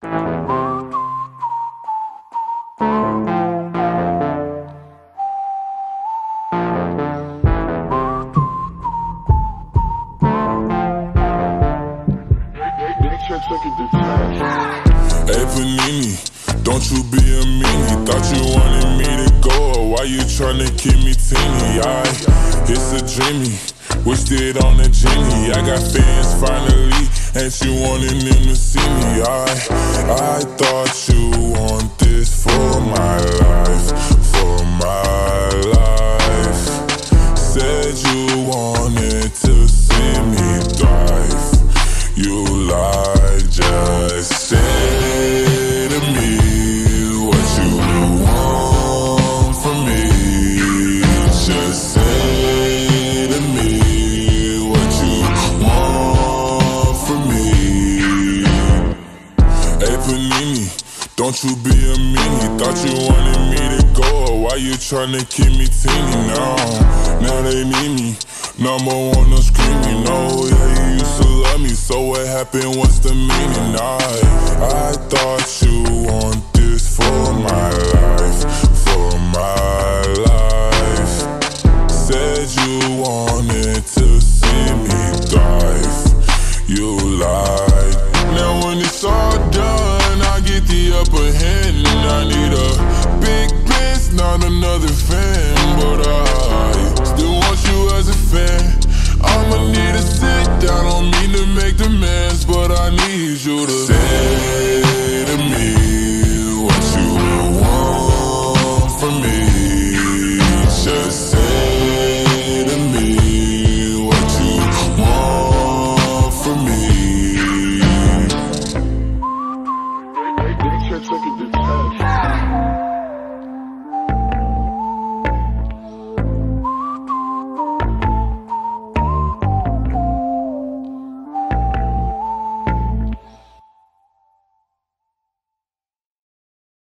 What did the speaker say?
Hey Panini, don't you be a meanie. Thought you wanted me to go, why you tryna keep me teeny? It's a dreamy, wished it on a genie. I got fans finally, ain't you wanting them to see me? I thought you want this for my life, for my life. Said you wanted to see me thrive. You lied, just say to me what you want from me. Just say to me what you want from me. Hey Panini, don't you be a meanie. Thought you wanted me to go, why you tryna keep me teeny? Now they need me. Number one, no screaming, no, yeah, you used to love me, so what happened, what's the meaning? I thought you want this for my life, for my life. Said you wanted to see me thrive, you lied. Now when it's all done, I get the upper hand, and I need a big bitch, not another fan, but I still want you as a fan. I'ma need to sit down, don't mean to make demands, but I need you to say